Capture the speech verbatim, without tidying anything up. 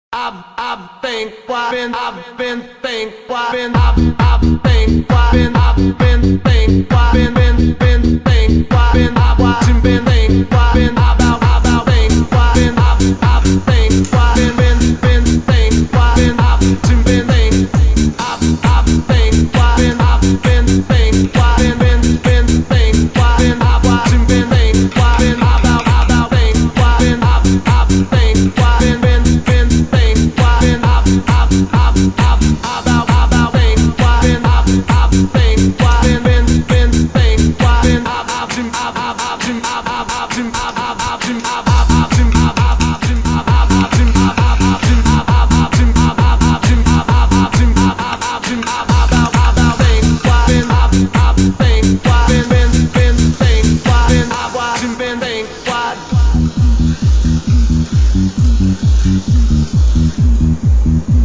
I've I've been I've been I've been think I've been I've I've think I've been I've been think I've been been been think I've been I've watching been think I've been about about think I've been I've I've think I've been been been think I've been I've watching been think I've I've think I've been I've been think I've been been been think I've been I've watching been think I've been about about think I've been I've I've think I've been been been think I've been I've I've I've I've about about think I've been I've I've think I've been been been think I've been I've I've I've I've I've I've I've I've I've What?